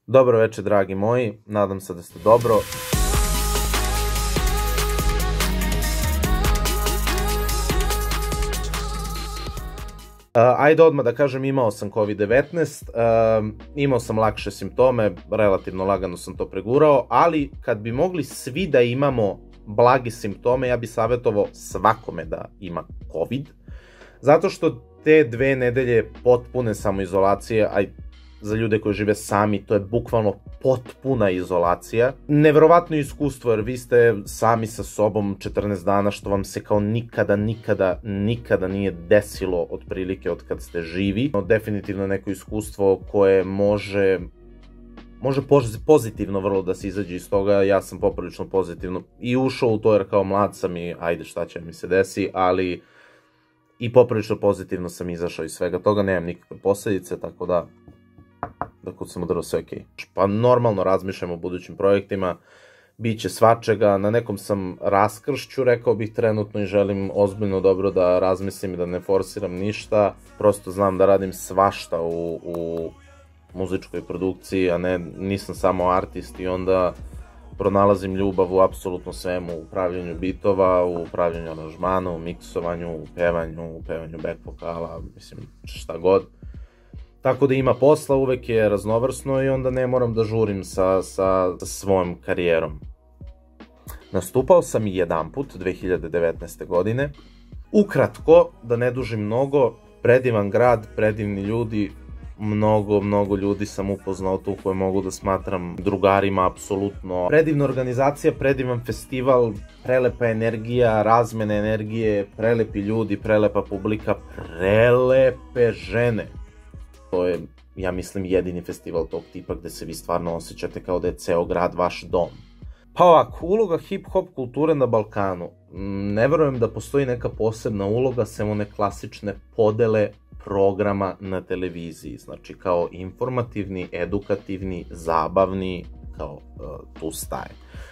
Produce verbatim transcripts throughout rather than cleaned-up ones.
Dobro večer, dragi moji, nadam se da ste dobro. Ajde odmah da kažem, imao sam kovid devetnaest, imao sam lakše simptome, relativno lagano sam to pregurao, ali kad bi mogli svi da imamo blage simptome, ja bih savjetovao svakome da ima covid, zato što te dve nedelje potpune samoizolacije, a za ljude koji žive sami, to je bukvalno potpuna izolacija. Neverovatno iskustvo, jer vi ste sami sa sobom četrnaest dana, što vam se kao nikada, nikada, nikada nije desilo otprilike od kad ste živi. Definitivno neko iskustvo koje može može pozitivno vrlo da se izađe iz toga. Ja sam poprilično pozitivno i ušao u to, jer kao mlad sam i ajde šta će mi se desi, ali i poprilično pozitivno sam izašao iz svega toga, nemam nikakve posledice, tako da da kod sam udarao sve okej. Pa normalno razmišljam o budućim projektima, bit će svačega, na nekom sam raskršću, rekao bih trenutno, i želim ozbiljno dobro da razmislim i da ne forsiram ništa, prosto znam da radim svašta u, u muzičkoj produkciji, a ne, nisam samo artist, i onda pronalazim ljubav u apsolutno svemu, u pravljenju bitova, u pravljenju aranžmana, u miksovanju, u pevanju, u pevanju back vokala, mislim šta god. Tako da ima posla, uvek je raznovrsno i onda ne moram da žurim sa, sa, sa svojom karijerom. Nastupao sam i jedan put, dve hiljade devetnaeste. godine. Ukratko, da ne dužim mnogo, predivan grad, predivni ljudi, mnogo, mnogo ljudi sam upoznao tu koje mogu da smatram drugarima, apsolutno. Predivna organizacija, predivan festival, prelepa energija, razmene energije, prelepi ljudi, prelepa publika, prelepe žene. To je, ja mislim, jedini festival tog tipa gde se vi stvarno osjećate kao da je ceo grad vaš dom. Pa ovako, uloga hip-hop kulture na Balkanu. Ne verujem da postoji neka posebna uloga, sem one klasične podele programa na televiziji. Znači kao informativni, edukativni, zabavni, kao tu staje.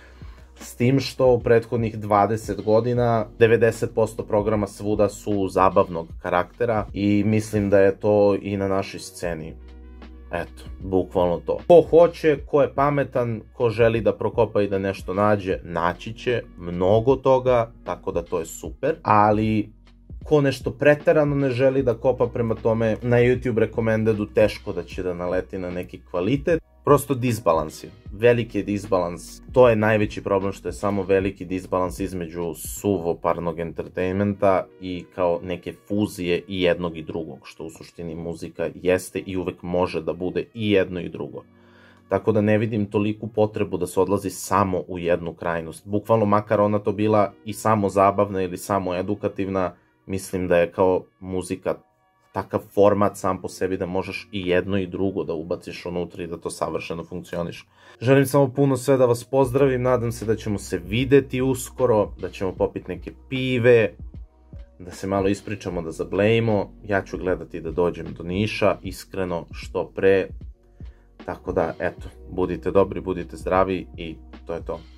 S tim što u prethodnih dvadeset godina devedeset posto programa svuda su zabavnog karaktera i mislim da je to i na našoj sceni. Eto, bukvalno to. Ko hoće, ko je pametan, ko želi da prokopa i da nešto nađe, naći će mnogo toga, tako da to je super, ali ko nešto preterano ne želi da kopa, prema tome na YouTube rekomendedu teško da će da naleti na neki kvalitet. Prosto disbalans je, veliki je disbalans, to je najveći problem, što je samo veliki disbalans između suvoparnog entertainmenta i kao neke fuzije i jednog i drugog, što u suštini muzika jeste i uvek može da bude i jedno i drugo. Tako da ne vidim toliku potrebu da se odlazi samo u jednu krajnost, bukvalno makar ona to bila i samo zabavna ili samo edukativna, mislim da je kao muzika takav format sam po sebi da možeš i jedno i drugo da ubaciš unutra i da to savršeno funkcioniš. Želim samo puno sve da vas pozdravim, nadam se da ćemo se videti uskoro, da ćemo popiti neke pive, da se malo ispričamo, da zablejimo. Ja ću gledati da dođem do Niša, iskreno, što pre. Tako da, eto, budite dobri, budite zdravi i to je to.